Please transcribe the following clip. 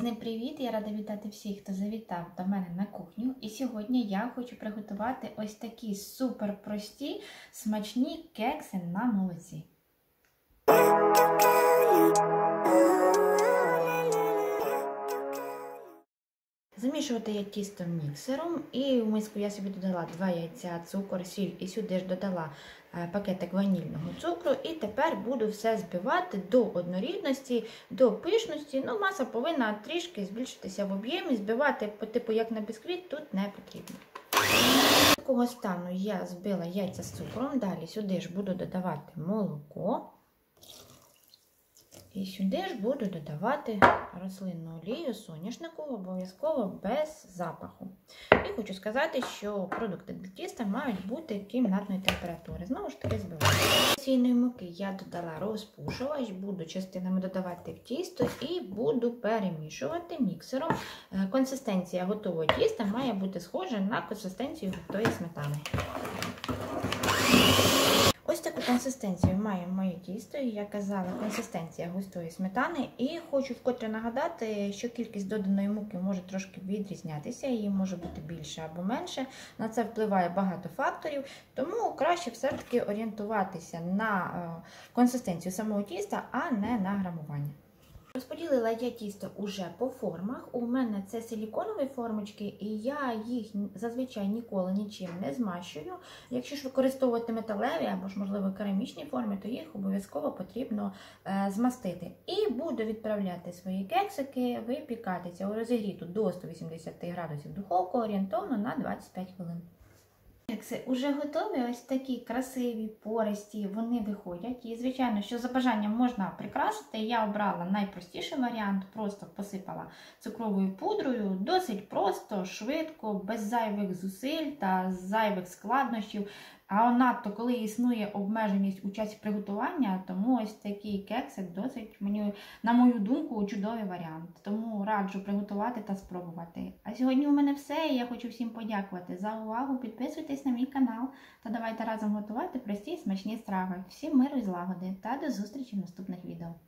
Всім привіт! Я рада вітати всіх, хто завітав до мене на кухню. І сьогодні я хочу приготувати ось такі супер прості, смачні кекси на молоці. Замішувати я тісто міксером, і в миску я собі додала 2 яйця, цукор, сіль і сюди ж додала пакетик ванільного цукру. І тепер буду все збивати до однорідності, до пишності. Ну, маса повинна трішки збільшитися в об'ємі, збивати по типу як на бісквіт тут не потрібно. З такого стану я збила яйця з цукром, далі сюди ж буду додавати молоко. І сюди ж буду додавати рослинну олію соняшникову, обов'язково без запаху. І хочу сказати, що продукти для тіста мають бути кімнатної температури. Знову ж таки збиваю. Сійної муки я додала розпушувач, буду частинами додавати в тісто і буду перемішувати міксером. Консистенція готового тіста має бути схожа на консистенцію густої сметани. Ось таку консистенцію має моє тісто, і я казала, консистенція густої сметани. І хочу вкотре нагадати, що кількість доданої муки може трошки відрізнятися, її може бути більше або менше. На це впливає багато факторів, тому краще все-таки орієнтуватися на консистенцію самого тіста, а не на грамування. Розподілила я тісто уже по формах. У мене це силіконові формочки, і я їх зазвичай ніколи нічим не змащую. Якщо ж використовувати металеві або ж, можливо, керамічні форми, то їх обов'язково потрібно змастити. І буду відправляти свої кексики випікатися у розігріту до 180 градусів духовку орієнтовно на 25 хвилин. Кекси вже готові, ось такі красиві, пористі, вони виходять. І, звичайно, що за бажанням можна прикрасити. Я обрала найпростіший варіант, просто посипала цукровою пудрою. Досить просто, швидко, без зайвих зусиль та зайвих складнощів. А надто, коли існує обмеженість у часі приготування, тому ось такий кексик досить, на мою думку, чудовий варіант. Тому раджу приготувати та спробувати. А сьогодні у мене все. Я хочу всім подякувати за увагу. Підписуйтесь на мій канал та давайте разом готувати прості і смачні страви. Всім миру і злагоди та до зустрічі в наступних відео.